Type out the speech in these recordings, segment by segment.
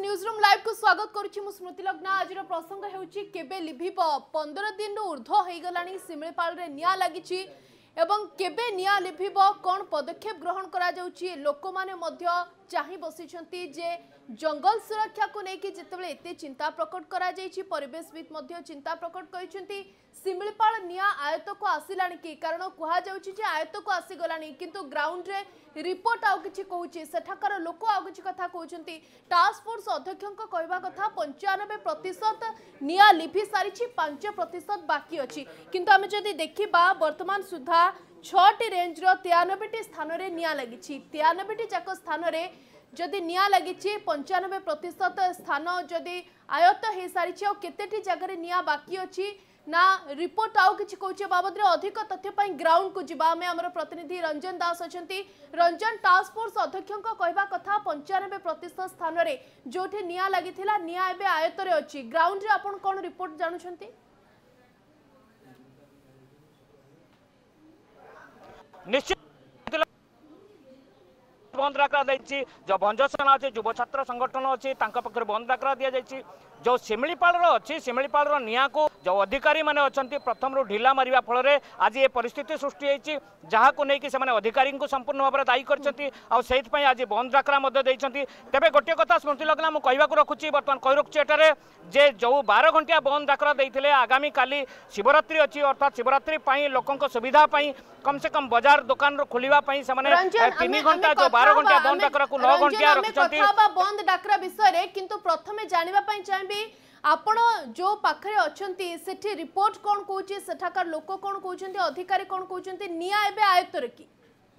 News room live को स्वागत करुछि मु स्मृति लग्ना। आज प्रसंग हेउछि केबे लिभिब 15 दिन ऊर्ध्व हो गलानी सिमिलपाल रे निया लागिछि एवं केबे निया लिभिब कोन पदक्षेप ग्रहण करा जाउछि। लोक माने मध्य चाहि बसिछंती जे जंगल सुरक्षा को लेकिन जितेबाला एते चिंता प्रकट करा जाइछि परिवेशविद मध्य चिंता प्रकट करिसेंती सिमिलपाल निया आयत को आसिलानी कि कारण कुहा जाउछि जे आयत को आसी गलानी किंतु ग्राउंड रे रिपोर्ट आउ किछि कहूछि सेठाकर लोक आउ किछि कथा कहउछंती। टास्क फोर्स अध्यक्षक कहबा कथा 95% निया लिभि सारिछि 5% बाकी अछि किंतु आमे जदि देखिबा वर्तमान सुधा 6टी रेंज रो 93टी स्थान रे निया लागिछि 93टी जाक स्थान रे जदि निया लागिछि 95% स्थान जदि आयत्त हो सारी और केतेटी जगह निया बाकी अच्छी ना रिपोर्ट आउ किछि कहउछि बाबद रे अधिक तथ्य पई ग्राउंड को जिबा में हमर प्रतिनिधि रंजन दास अछंती। रंजन टास्क फोर्स अध्यक्षक कहबा कथा 95% स्थान रे जोठी निया लागिथिला निया एबे आयत्त रे अछि ग्राउंड रे आपण कोन रिपोर्ट जानुछंती? निश्चित बंद डाकरा दी जो भंजसेना अच्छे युव छात्र संगठन अच्छी पक्ष बंद डाकरा दि जाइए जो सिमिलपाल अच्छी सिमिलपाल निया को जो अधिकारी माने अच्छी प्रथम रू ढिला मारिबा फल आज ये परिस्थिति सृष्टि होती जहाँ को लेकिन से अधिकारी को संपूर्ण भाव में दायी कर आज बंद डाकरा तेरे गोटे कथा स्मृति लग्ना मुझे कहवाक रखुच्छी बर्तमान कही रखुच्छी एटारे जे जो 12 घंटिया बंद डाकरा देते आगामी काली शिवरात्रि अच्छी अर्थात शिवरात्रि लोकों सुविधा कम से कम बाजार दुकान खोलिबा पई से 3 घंटा जो 12 घंटा बंद डाकरा को 9 घंटा रखछंती बंद डाकरा विषय रे किंतु प्रथमे जानिबा पई चाहबी आपण जो पाखरे अछंती सेठी रिपोर्ट कोन कहउची सेठाकार लोक कोन कहउचंती अधिकारी कोन कहउचंती निया एबे आयत्त रे की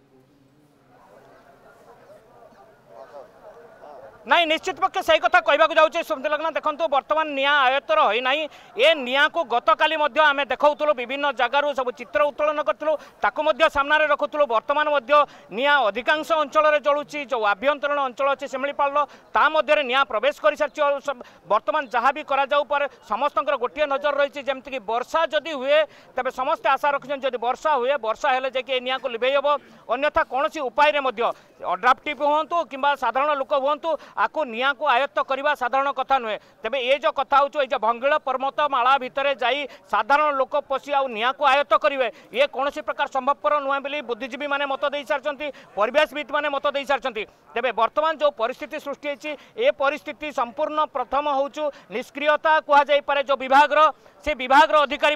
नहीं निश्चित पक्षे सही कथा कहवाक जाऊँगी स्मृति लग्ना देखो बर्तमान निया आयत्तर होना ए निया को गतकाली आम देखा विभिन्न जगार सब चित्र उत्तोलन करूँ सामने रखुलू बर्तमान निया अधिकांश अंचल जलुची जो आभ्यंतरण अंचल अच्छे सिमिलपाल ता मध्य निया प्रवेश कर सारी बर्तमान जहाँ भी कर समस्त गोटे नजर रही जमीक वर्षा जदि हुए तेज समस्ते आशा रखिए जब वर्षा हुए वर्षा हेले जाकि निया को लिभे हम अन्यथा कौन उपाय अड्राफ्टिव हूँ कि साधारण लोक हूँ आपको निया को आयत्त करवा साधारण कथा नुहे तेबे ये जो कथा हो भंगिल पर्वतमाला भितर जाई साधारण लोक पशि आ निया को आयत्त करेंगे ये कौन प्रकार संभवपर नुहे बोली बुद्धिजीवी मैंने मत दे सारी परिवेशविद मैंने मत दे सारी तेबे वर्तमान जो परिस्थिति सृष्टि होती ए परिस्थिति संपूर्ण प्रथम हो निष्क्रियता कहुपर जो विभाग से विभाग अधिकारी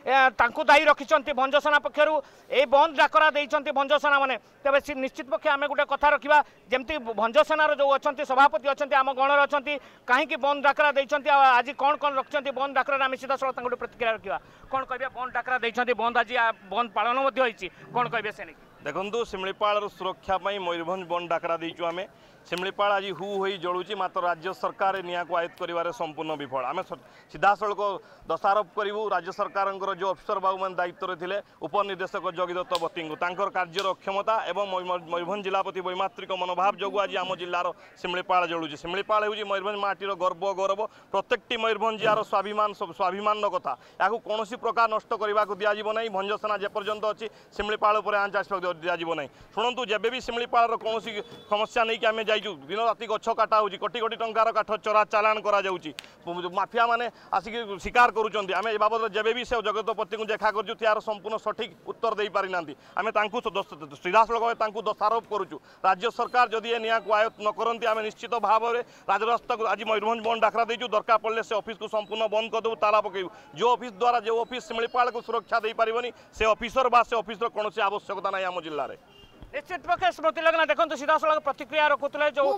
दायी रखिंट भंजसेना पक्षर ए बंद डाकरा देते भंजसेना मैंने तेज निश्चित पक्षे आम गोटे कथा रखा जमती भंजसेनार जो अच्छा सभापति अच्छा आम गणर अच्छा कहीं बंद डाकरा देते आज कौन कौन रखिंट बंद डाकरा आम सीधा सड़क प्रतिक्रिया रखा कौन कह बंद डाकरा देते बंद आज बंद पालन कौन कहे से देखु सिमिलपाल सुरक्षा मयूरभंज बंद डाकरा देचु आम सिमिलपाल आज हु हो जलुची मात्र राज्य सरकार निया को आयत्त कर संपूर्ण विफल आम सीधा सड़क दोषारोप करूँ राज्य सरकार जो अफिसर बाबू मान दायित्व थे उपनिर्देशक जगदत्त बत्ती कार्यर क्षमता और मयूरभंज जिलापति वैमात्रिक मनोभाव जो आज आम जिलार सिमिलपाल जलुची सिमिलपाल हूँ मयूरभंज माटीर गर्व गौरव प्रत्येकटी मयूरभंज यार स्वाभिमान कथा या कौन प्रकार नष्ट करने को दिज्व ना भंजसेना जेपर्यंत अच्छी सिमिलपाल आंच आसपाक दिज्व ना शुणु जब भी सिमिलपाल कौन समस्या नहीं कि आम जाइचु दिन राति गछ काटा हो कोटी कोटी टंकार काठ चोरा चालाण करा माफिया माने आसिक शिकार करुँच आम ए बाबद जब भी से जगतपति को देखा कर यार संपूर्ण सठिक उत्तर दे पारि ना आम सीधा सड़क दोषारोप करुँ राज्य सरकार जदि निया को आयत्त न करती आम निश्चित भाव में राजरास्ता को आज मयूरभंज बंद डाकरा देचु दरकार पड़े से ऑफिस को संपूर्ण बंद करदेव ताला पकेबू जो ऑफिस द्वारा जो ऑफिस सिमिलपाल को सुरक्षा दे पारिबनी से ऑफिसर बा से ऑफिस कौन आवश्यकता ना आम जिले में निश्चित पक्षे स्मृति लगना देखो सीधा सड़क प्रतिक्रिया रखुले जो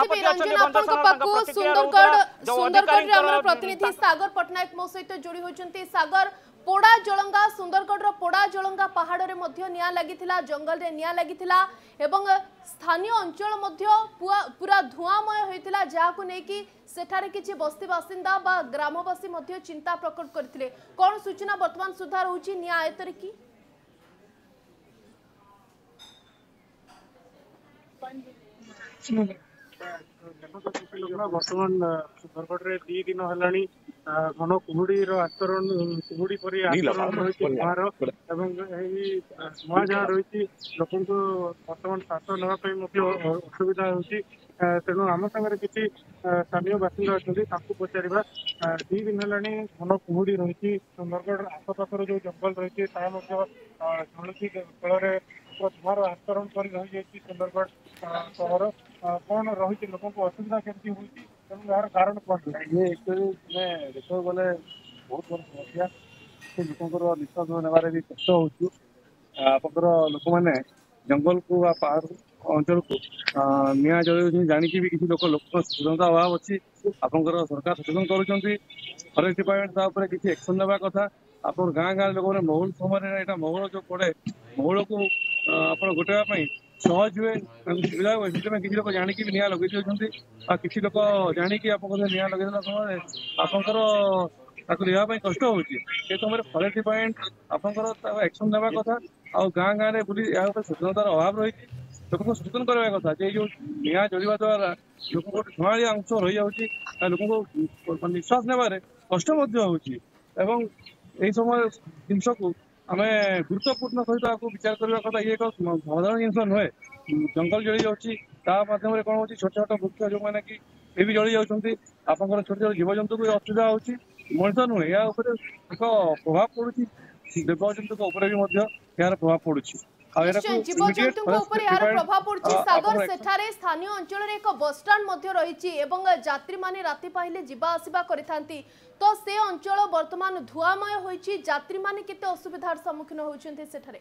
सुंदरगढ़ प्रतिनिधि सागर पटनायक मो सहित जोड़ी होती सागर पोड़ा जलंगा सुंदरगढ़ पोड़ा जलंगा पहाड़ रे मध्य निया लागिथिला जंगल रे निया लागिथिला एवं स्थानीय अंचल मध्य पूरा धुआंमय होइथिला जाहाकु नेकी सेठारे किछि बस्ती बासिंदा बा ग्रामवासी मध्य चिंता प्रकट करथिले कोन सूचना वर्तमान सुधार होछि निया आयतरे की बर्तमान सुंदरगढ़ में 2 दिन है घन कुहुड़ी आचरण कुहुड़ी पर आचरण रही धुआर धुआ जहाँ रही लोक बर्तमान श्वास नापी असुविधा होती तेणु आम सागर किसी स्थानीय बासिंदा अच्छा पचार 2 दिन है घन कुहुड़ी रही सुंदरगढ़ आखपाखर जो जंगल रही जलुची फल धुआर आचरण कर रही सुंदरगढ़ सहर कौन रही लोक असुविधा केमती होती यार कारण कौन ये एक्चुअली देखो गले बहुत बड़ समस्या लोक निश्वास नेबार भी कष्ट होकर लोक मैंने जंगल को पहाड़ अंचल को निआ जल जानिकी भी किसी लोक सचेतनता अभाव अच्छी आपंकर सरकार सचेतन कर फरेस्ट डिपार्टमेंट किसी एक्शन नेबा कथा आप गाँ गाँ लोक मैंने महुल समय महुल जो पड़े महुल को आप गोटेवा सहज हुए सुविधा हुए से किसी लोग जानिकी भी निआ लगे किसी लोग जानिकी आप निआ लगे समय आपंकर लिहापी कष्ट होती समय फरेस्ट डिपार्टमेंट आपंकर एक्शन नेबा कथा आ गाँ गाँव में बुली सचेतनतार अभाव रही लोक सचेतन करवा कथा जो निआ जलिवा द्वारा लोक गोटे धुआलिया अंश रही जाऊँगी लोक निश्वास नेबार कष्ट होती समय जिनस को आम गुरुत्वपूर्ण सहित विचार करने कथा ये एक साधारण जिन नुहे जंगल जली जाऊँगी कौन हो छोट छोट वृक्ष जो मैंने कि ये भी जली जाऊँगी आप छोट छोट जीवजंतु को असुविधा हो मनुष्य नुहे या एक प्रभाव पड़ुची देवजंतु यार प्रभाव पड़ुची जीवजंतु प्रभाव पड़ुछि सागर सेठारे स्थानीय अंचल एक बस स्टाण्ड रही यात्री माने राति पाइले जीवा आसिबा करिथांती तो से अंचल वर्तमान धुआमय होइछि यात्री माने केते असुविधार सम्मुखीन होउछन्ते सेठारे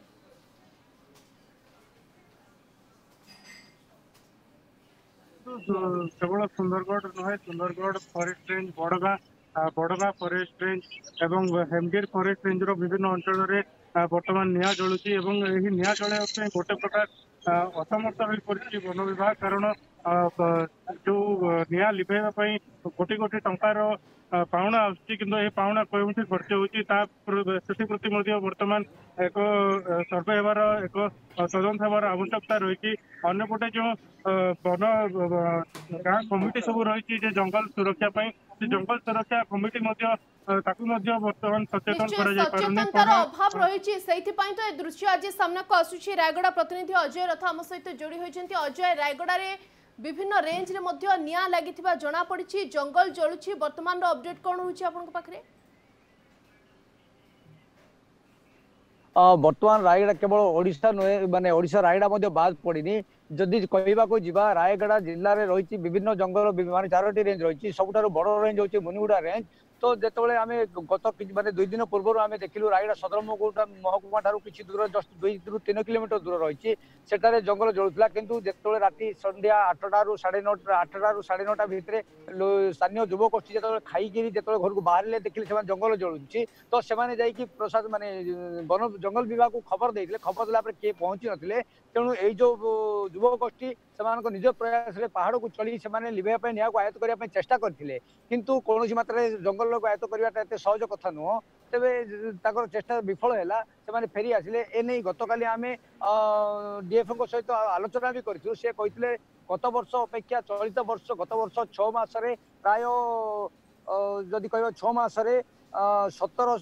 केवल सुंदरगढ़ नुहे Sundargarh forest range Badgaon forest range एवं हेमगिर फॉरेस्ट रेंज विभिन्न अंचल में बर्तमान निआ जलुची निआ जलैया गोटे प्रकार असमर्थ हो पड़ी वन विभाग कारण जो निआ लिभेवाई कोटी कोटी टंकार पाउना आसुची किंतु ये पाउना कोठी खर्च होती बर्तमान एक सर्वे होबार एक तदंत होबार आवश्यकता रही अन्यपटे जो वन गाँ कमिटी सब रही जंगल सुरक्षा जंगल सुरक्षा कमिटी बर्तमान सचेतनतार अभाव रही तो दृश्य आज सामना को आसुची रायगड़ा प्रतिनिधि अजय रथ आम सहित जोड़ी होती अजय रायगड़ा रे विभिन्न रेंज रे मध्य निया लागिथिबा जणा पड़िछि जंगल जळुछि वर्तमान रो अपडेट कोन होछि आपन पाखरे बर्तमान रायगड़ा केवल ओडिशा नुहे माने ओडिशा रायगड़ा मध्य बाद पड़िनी जदि कहवाको जिबा रायगड़ा जिल्ला रे रहिछि विभिन्न जंगल माने 4टी रेंज रहिछि सबुठारु बड़ रेंज होछि मुनिगुडा रेंज तो जेतबेले आमे गत माने 2 दिन पूर्व आमे देखिलु रायगड़ा सदर महकुमा ठारू किछि दूर जस्ट 2 ରୁ 3 किलोमीटर दूर रहिछि सेटारे जंगल जळुतला किंतु जेतबेले राति संध्या 8टारू 9:30 8टारू 9:30 भितरे स्थानीय युवकोष्ठी जेतबेले खाइकिरी जेतबेले घर को बाहरले देखिले सेमान जंगल जळुछि तो सेमाने जाई कि प्रशासन माने वन जंगल विभाग को खबर देइले खबर देला पर के पहुंची नथिले तेणु ए जो युवकोष्ठी सेमानको निज प्रयास रे पहाड़ को चली सेमाने लिभेया पे निया को आयत्त करिया पे चेष्टा करथिले किंतु कोनोसी मात्रा जंगल को आयत्त करियाटा एते सहज कथा नुह तेबे ताकर चेष्टा विफल हैला सेमाने फेरी आसिले ए नै गतकाली आमे डीएफओ को सहित आलोचना भी करथिलु से कहितले गत वर्ष अपेक्षा चलित वर्ष गत वर्ष 6 मास रे प्राय जदि कहबो 6 मास रे 17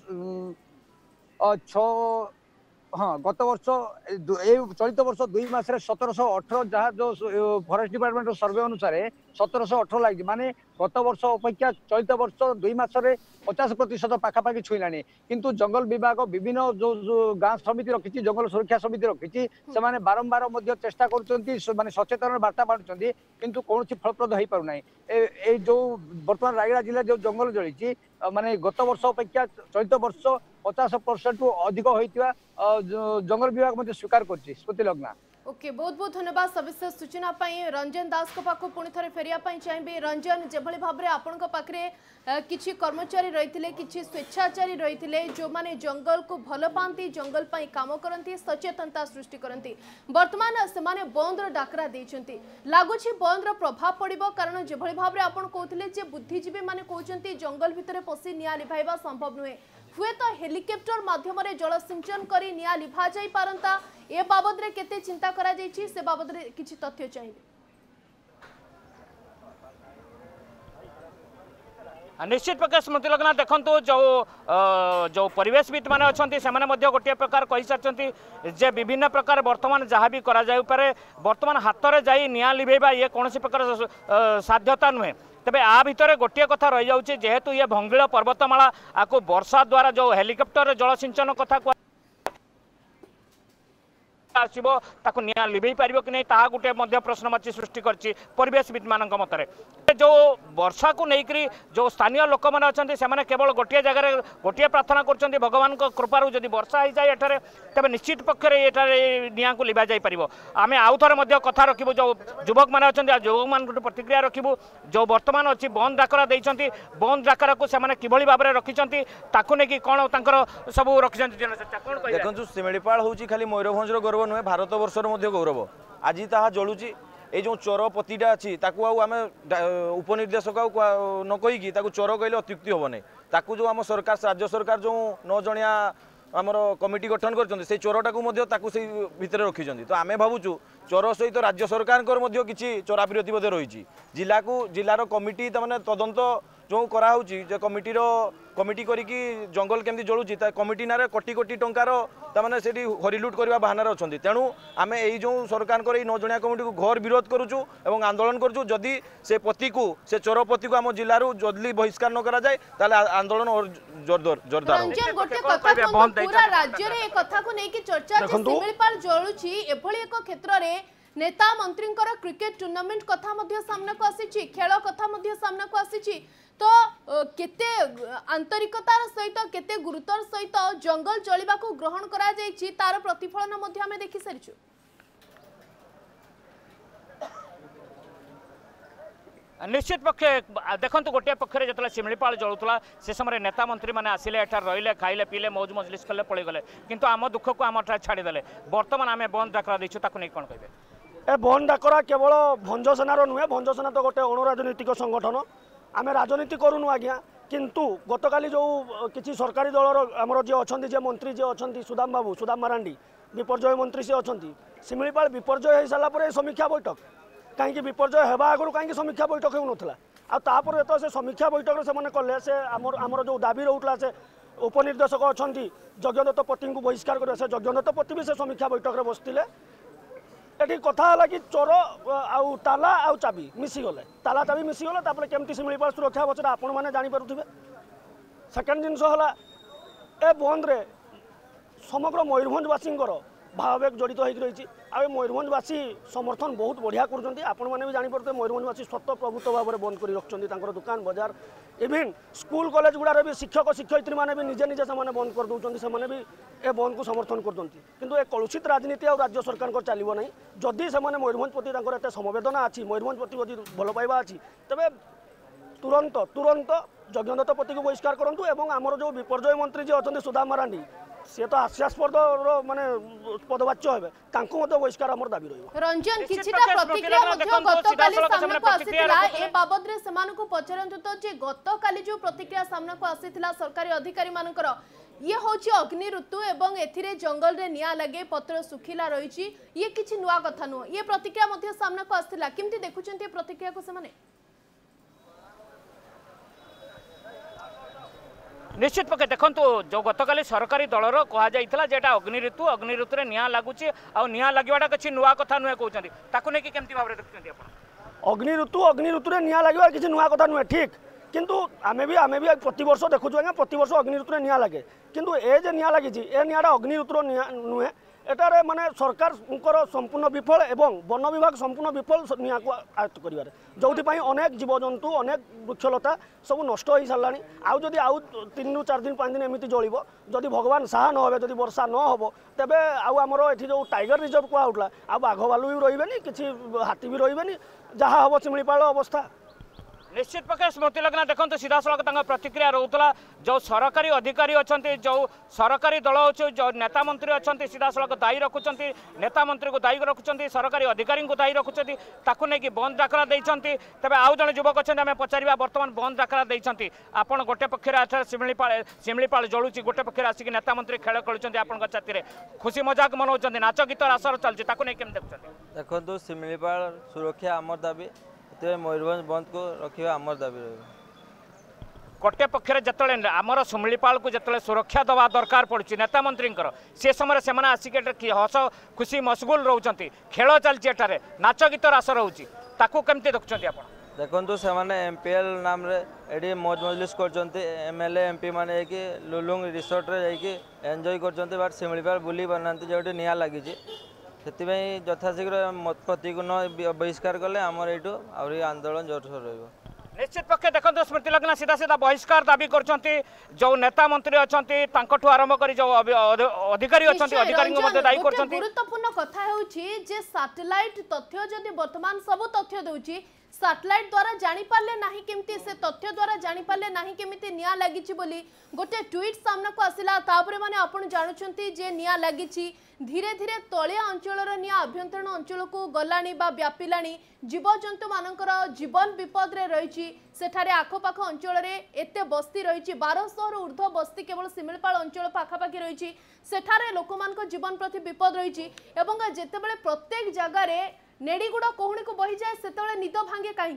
6 हाँ गत वर्ष चलित वर्ष 2 मास 1718 जहाँ जो फॉरेस्ट डिपार्टमेंट सर्वे अनुसार 1718 लगी माने गत वर्ष अपेक्षा चलित वर्ष 2 मास 50% पाखापाखि छुईला किंतु जंगल विभाग विभिन्न जो गाँ समिति रखी जंगल सुरक्षा समिति रखी से बारंबार चेष्टा कर सचेतन बार्ता बांटुंट किंतु कौन फलप्रद हो पारना ए जो बर्तमान रायगड़ा जिला जो जंगल जली माने गत वर्ष अपेक्षा चलित वर्ष 50% रु अधिक होता जंगल विभाग स्वीकार कर स्मृति लग्ना ओके बहुत बहुत धन्यवाद सविशेष सूचना पाई रंजन दास को पाखु पुणी थे फेरिया चाहिए रंजन जेभली भाव में आपण पाखे किछि कर्मचारी रही किछि स्वेच्छाचारी रही जो माने जंगल को भल पाती जंगल पाई काम करती सचेतनता सृष्टि करती वर्तमान से माने बंद डाकरा देइछंती लागुछि बंद प्रभाव पड़िबो कारण जेभली भाव में आपण कहथिले जे बुद्धिजीवी माने कहउछंती जंगल भितरे पसी निया लिभाइबा संभव नुहे हुए तो हेलिकॉप्टर माध्यम जल सिंचन करी निया लिभा जाई पारंता ए बाबद रे केते चिंता करा जाईछि से बाबद रे किछि तथ्य चाहिए निश्चित प्रकार स्मृति लग्ना देखो जो जो परिवेशविद मैंने अच्छा से गोटे प्रकार कही सारी जे विभिन्न प्रकार बर्तमान जहाँ भी करे बर्तमान हाथ में जा निआं लिभेबा ये कौन प्रकार साध्यता नुहे तेज आ भितर गोटे कथा रही जाऊँगी जेहेतु ये भंगिल पर्वतमाला आपको वर्षा द्वारा जो हेलिकप्टर जल सिंचन कथा आसो ताकू निआं लिभे पार कि नहीं ता गोटे प्रश्नवाची सृष्टि करछि परिवेशविद मान मतरे जो वर्षा को लेकर जो स्थानीय लोक मैंने अच्छा से केवल गोटे जगह गोटे प्रार्थना कर भगवान कृपार जदि वर्षा हो जाए एठारे तेज निश्चित पक्षर ये निआं को लिभा जापर आम आउ थे कथा रखू जो युवक मैंने अच्छा युवक मान प्रतिक्रिया रखू जो बर्तमान अच्छी बंद डाकरा देती बंद डाकरा को किभली भाव में रखिंट ताकू नहीं कौन सब रखिंट जनचर्चा कौन देखो शिमिलीपाल हूँ खाली मयूरभंज गौरव नुहे भारत वर्षर गौरव आज ताहा जलुची ये जो चोर पतिटा अच्छी आम उपनिर्देशक न कहीकि चोर कहले अत्युक्ति हम नहीं ताकू जो आम सरकार राज्य सरकार जो 9 जणिया आमर कमिटी गठन कर चोरटा को से भितर रखी तो आम भावुँ चोर सहित राज्य सरकार किसी चोरापिरती रही जिलार कमिटी तमाने तदंत जो कराऊँगी कमिटी करिकी जंगल केमती जलुची कमिटी ना कोटी कोटी टंकार तमाने से हरिलुट करने बहानार अच्छा तेणु आम यही जो सरकार 9 जणिया कमिटी को घोर विरोध करुचु और आंदोलन करुचु जदि से पति को से चोर पति को आम जिलूर जल्दी बहिष्कार न करा जाए ताले आंदोलन और जोरदार रंजन गोटे कथा पूरा राज्य रे कथा को नहीं कि चर्चा शिमिलीपाल जलुची एभली एक क्षेत्र रे नेता मंत्री क्रिकेट टूर्नामेंट कथा मध्य सामना को आसी खेल कथा मध्य सामना को आसी तो केते आंतरिकतार सहित केते गुरुतर सहित जंगल जलिबा को ग्रहण करा जायछि तार प्रतिफलन मध्य हमें देखि सारिछु निश्चित पक्षे देखो गोटे पक्षे जो शिमिलीपाल जलुला से समय नेता मंत्री मैंने आसिले एठार रहिले खाइले पीले मौज मजलिस कले पड़े गले किंतु आम दुख को आम छाड़ीदे बर्तमान आम बंद डाकरा देछु ताकू नहीं कौन कहे ए बंद डाकरा केवल भंज सेनार नुहे भंज सेना तो गोटे अणुराजनैतिक संगठन आम राजनीति करूनु आज्ञा किंतु गतकाली जो किसी सरकारी दलर आमर जी अच्छा जे मंत्री जी अच्छा सुदाम बाबू सुदाम मारांडी विपर्यय मंत्री सी अच्छा शिमिलीपाल विपर्यय हो सारापर समीक्षा बैठक कहीं विपर्यय होगा आगु कहीं समीक्षा बैठक हो नाला आपर जो से समीक्षा बैठक से कले से आमर जो दाबी रोला से उपनिर्देशक अच्छा यज्ञदत्त पति को बहिष्कार कर यज्ञदत्त पति भी से समीक्षा बैठक में बसते ये कथा है कि चोर आउ ताला आउ चाबी मिसीगले ताला चाबी मिसीगले तापर केमती शिमिलीपाल सुरक्षा हे सेटा आपण मैंने जापे सेकेंड जिनस है ए बंद रे समग्र मयूरभंजवासी भाववेग जड़ित हो रही आ मयूरभंजवासी समर्थन बहुत बढ़िया कर जापे मयूरभंजवासी स्वतः प्रभुत्व भाव में बंद कर रखिंट दुकान बजार इवेन स्कूल कॉलेज गुड़ार भी शिक्षक शिक्षयित्री मैंने भी निजे निजे से बंद कर दौरान से भी ए बंद को समर्थन कर किंतु ए कलुषित राजनीति और राज्य सरकार चलो ना जदि से मयूरभंज प्रति एत समवेदना अच्छी मयूरभंज प्रति जदि भल पाइबा अच्छी तेज तुरंत तुरंत यज्ञदत्त पति को बहिष्कार करूँ और आमर जो विपर्यय मंत्री जी अच्छा सुदाम मारांडी सी तो हास्यास्पद माने पदवाच्य हेबे तांको बहिष्कार आमर दाबी रहिबो रंजन किछिटा प्रतिक्रिया मध्य गतकाली सामना को आसीथिला ए बाबद रे समान को पचरंतु तो जे गतकाली जो प्रतिक्रिया सामना को आसीथिला सरकारी अधिकारी मानकर ये होची अग्नि ऋतु एवं एथिरे जंगल रे निया लगे पत्र सुखिला रहिची ये किछि नुवा कथा नु ये प्रतिक्रिया मध्य सामना को आसीथिला किमति देखुचंती प्रतिक्रिया को समाने निश्चित पक्षे देखो जो गतकाली सरकारी दलर कहुला जेटा अग्नि ऋतु में निआं लगुच आ निआं लगवाटा किसी नुआ कथा नुहे कहते ताकू नहीं केमती भाव अग्नि ऋतु में निआं लगवा किसी नुआ कथा नुहे ठीक किंतु आमे भी प्रति वर्ष देखुँ आज्ञा प्रति वर्ष अग्नि ऋतु में निआं लगे किंतु ए जे निआं लगी ए निआटा अग्नि ऋतु नुहे एटारे माने सरकार संपूर्ण विफल एवं वन विभाग संपूर्ण विफल निआं को आयत्त करिवारे जोथि अनेक जीवजंतु अनेक वृक्षलता सब नष्ट हो सारा आउ जदि आउ 3 ରୁ 4 दिन 5 दिन एमती जलिब जदि भगवान साहा न हो जदि वर्षा न हो तेबे आउ आमर एठी जो टाइगर रिजर्व कहउला आ बाघ भालू भी रहिबेनी किछि हाथी भी रहिबेनी जहाँ हम शिमिलीपाल अवस्था निश्चित पक्षे स्मृति लग्ना देखो सीधा सड़क प्रतिक्रिया रोला जो सरकारी अधिकारी अच्छा जो सरकारी दल अच्छे जो नेता मंत्री अच्छा सीधा सड़क दायी रखुंट नेता मंत्री को दायी रखुंट सरकारी अधिकारी को दायी रखुंट ताकू नहीं बंद डाकरा देते तेज आउ जन युवक अच्छा आम पचार बर्तमान बंद डाकरा देते आपड़ गोटे पक्षर शिमिलीपाल जलुची गोटे पक्षर आसिक नेता मंत्री खेल खेलुंट आप छाती खुशी मजाक मनाऊँ नाच गीत आसर चलती केमी देखते देखो शिमिलीपाल सुरक्षा आमर दाबी मयूरभंज बंद को रखा आमर दाबी रही गोटे पक्षे जिते आमर शिमिलीपाल को जिते सुरक्षा दवा दरकार पड़ी नेता मंत्री से समय से आसिक हस खुशी मशगुल रोच खेल चलती नाच गीत रास रोचे कमी देखुं आप देखु से एमपीएल नाम ये मौज मजलिस कर एमएलए एमपी मैंने कि लुलुंग रिसोर्ट रे एंजॉय कर बट शिमिलीपाल बुली पाना जो निआ लगी से यथाशीघ्र मतपति को न बहिष्कार कले आमर यू आहरी आंदोलन जोरसोर रही निश्चित पक्षे देखो स्मृति लग्ना सीधा सीधा बहिष्कार दाबी कर जो नेता मंत्री अच्छा आरंभ कर जो अधिकारी अच्छा अधिकारी दायी कर गुरुत्वपूर्ण कथा जे सैटेलाइट तथ्य जदि वर्तमान सब तथ्य दूची सैटेलाइट द्वारा जानी पारले नाही केमती से तथ्य द्वारा जानी पारले नाही केमती निया लागिची बोली गोटे ट्वीट सामना को आसिला तापरे माने आपण जानुचंती जे निया लागिची धीरे धीरे तळिया अंचलर निया अभ्यंतरण अंचल को गलाणी बा व्यापिलाणी जीवजंतु मानकर जीवन विपद रे रहिची सेठारे आखपाख अंचल रे एते बस्ती रहिची 1200 रु ऊर्ध्व बस्ती केवल शिमिलीपाल अंचल पाखापाखि रहिची सेठारे लोकमान जीवन प्रति विपद रहिची एवं जेतेबेले प्रत्येक जगह रे नेड़ीगुड़ कोहुणी को बही जाए से निद भांगे कहीं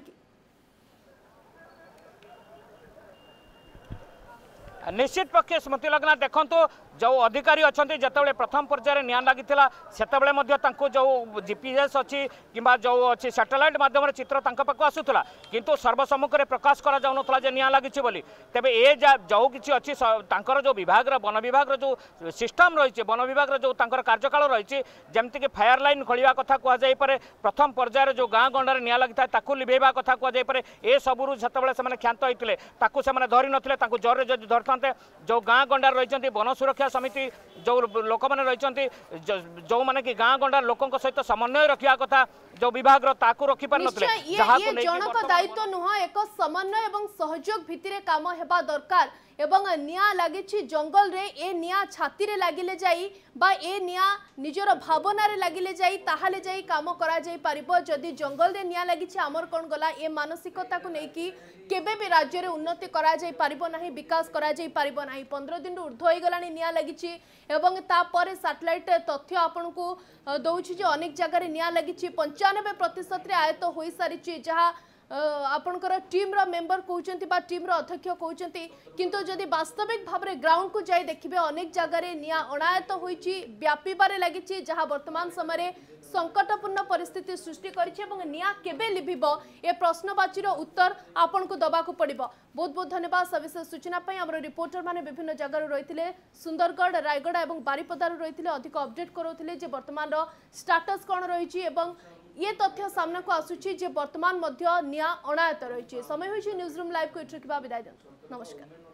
निश्चित पक्षे स्मृति लग्ना देखो जो अधिकारी अच्छा जिते प्रथम पर्यायर निया लगी से जो जीपीएस अच्छी कि जो अच्छी सैटेलाइट मध्यम चित्र पाक आसूला किंतु सर्वसम्मुख में प्रकाश करा निया लगी बोली तेबे ए जो किसी अच्छी जो विभाग वन विभाग जो सिस्टम रही वन विभाग जो कार्यकाल रही जमती कि फायर लाइन खोलिया कथा कहुपे प्रथम पर्यायर जो गाँ गंडार निया लगी था लिभेवा कथा कहुपे ए सबू जो क्षांत होते धरी नथिले जोर जदि धरते जो गाँ गंडार रही वन सुरक्षा समिति जो लोक मैंने रही जो माने कि गाँ गंडार लोकों सहित समन्वय रखा कथा जो विभाग रखी पार जनक दायित्व नुह एक समन्वय एवं सहयोग भित्तिरे काम हेबा दरकार एवं निया लगी जंगल रे ए निया छाती रे लागिले जाई बा ए निया निजर भावना रे लागिले जाई ताहाले जाई काम करा जाई परिबो जदी जंगल रे निया लगी आमर कोन गला ए मानसिकता को नेकी केबे भी राज्य रे उन्नति करा जाई परिबो नाही विकास करा जाई परिबो नाही 15 दिन ऊर्ध्व होई गलानी निया लगी एवं ता परे सैटेलाइट तथ्य आपन को दउछि जे अनेक जगह रे निया लगी 95% रे आयत होई सारिछि जहा आपनकर टीम रो मेंबर कहउचंती बा टीम रो अध्यक्ष कहउचंती किंतु जदि वास्तविक भाव रे ग्राउंड को जाई देखिबे अनेक जगह रे निया अनायत होईची व्यापीबारे लागिची जहा वर्तमान समय रे संकटपूर्ण परिस्थिति सृष्टि करिछि एवं निया केबे लिभिबो ए प्रश्नवाची रो उत्तर आपन को दबा को पड़िबो। बहुत बहुत धन्यवाद सविशेष सूचना पई हमरो रिपोर्टर माने विभिन्न जगह रो रहिथिले सुंदरगढ़ रायगढ़ एवं बारीपदा रो रहिथिले अधिक अपडेट करौथिले जे वर्तमान रो स्टेटस कोन रहिछि एवं ये तथ्य सामना को आसुची जे वर्तमान मध्य निया अनायत रही समय होइछि न्यूज रूम लाइव को एठिकबा विदाय देंतु नमस्कार।